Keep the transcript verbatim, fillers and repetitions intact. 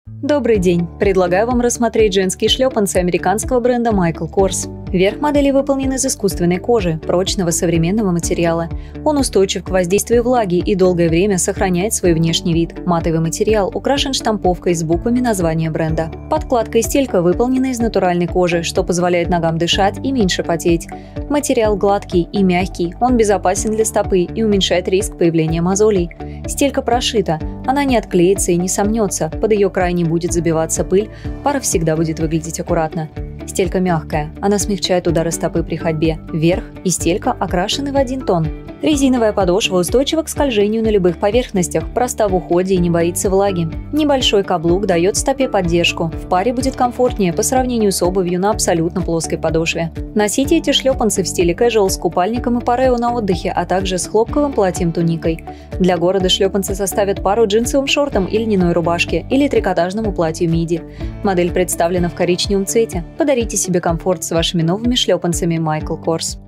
Добрый день! Предлагаю вам рассмотреть женские шлепанцы американского бренда Michael Kors. Верх модели выполнен из искусственной кожи, прочного современного материала. Он устойчив к воздействию влаги и долгое время сохраняет свой внешний вид. Матовый материал украшен штамповкой с буквами названия бренда. Подкладка и стелька выполнены из натуральной кожи, что позволяет ногам дышать и меньше потеть. Материал гладкий и мягкий, он безопасен для стопы и уменьшает риск появления мозолей. Стелька прошита, она не отклеится и не сомнется, под ее край не будет забиваться пыль, пара всегда будет выглядеть аккуратно. Стелька мягкая, она смягчает удары стопы при ходьбе. Верх и стелька окрашены в один тон. Резиновая подошва устойчива к скольжению на любых поверхностях, проста в уходе и не боится влаги. Небольшой каблук дает стопе поддержку. В паре будет комфортнее по сравнению с обувью на абсолютно плоской подошве. Носите эти шлепанцы в стиле casual с купальником и парео на отдыхе, а также с хлопковым платьем-туникой. Для города шлепанцы составят пару джинсовым шортам и льняной рубашке или трикотажному платью миди. Модель представлена в коричневом цвете. Подарите себе комфорт с вашими новыми шлепанцами Michael Kors.